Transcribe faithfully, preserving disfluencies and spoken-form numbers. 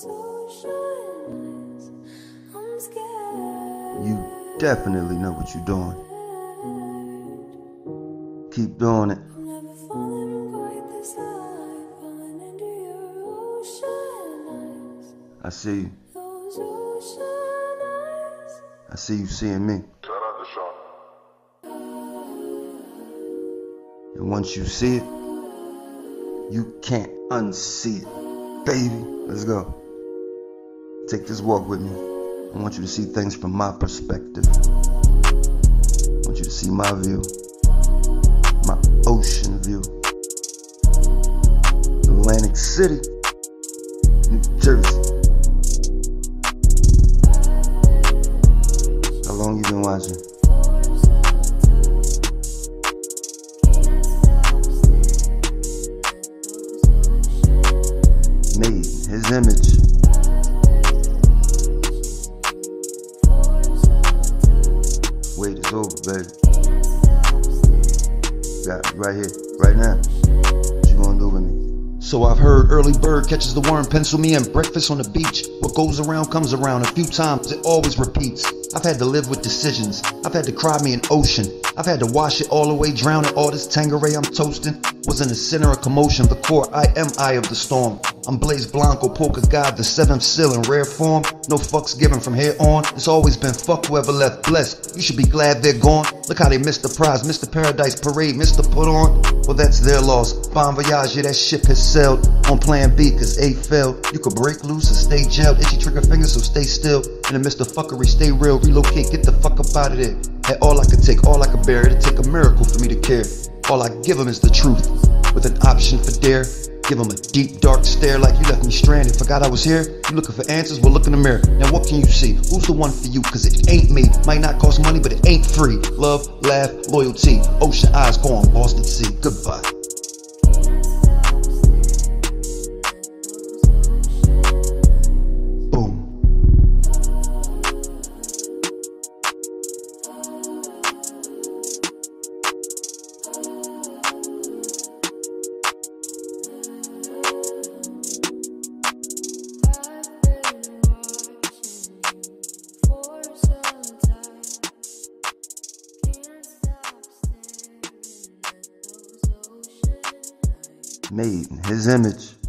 You definitely know what you're doing. Keep doing it. I see you. I see you seeing me. And once you see it, you can't unsee it. Baby, let's go. Take this walk with me. I want you to see things from my perspective. I want you to see my view. My ocean view. Atlantic City, New Jersey. How long you been watching? Made in his image. Wait, it's over, baby. Got it right here, right now. What you gonna do with me? So I've heard early bird catches the worm, pencil me in, breakfast on the beach. What goes around comes around, a few times it always repeats. I've had to live with decisions, I've had to cry me an ocean. I've had to wash it all away, drown it, all this Tangeray I'm toasting. Was in the center of commotion, the core I am eye of the storm. I'm Blaze Blanco, polka god, the seventh seal in rare form. No fucks given from here on, it's always been fuck whoever left blessed. You should be glad they're gone. Look how they missed the prize, missed the paradise parade, missed the put on. Well, that's their loss. Bon voyage, yeah, that ship has sailed on plan B, cause A failed. You could break loose or stay jailed, itchy trigger fingers, so stay still. In the midst of fuckery, stay real, relocate, get the fuck up out of there. Had all I could take, all I could bear, it'd take a miracle for me to care. All I give them is the truth, with an option for dare. Give them a deep, dark stare like you left me stranded. Forgot I was here? You looking for answers? Well, look in the mirror. Now what can you see? Who's the one for you? Cause it ain't me. Might not cost money, but it ain't free. Love, laugh, loyalty. Ocean eyes gone, lost at sea. Goodbye. Boom. Made in his image.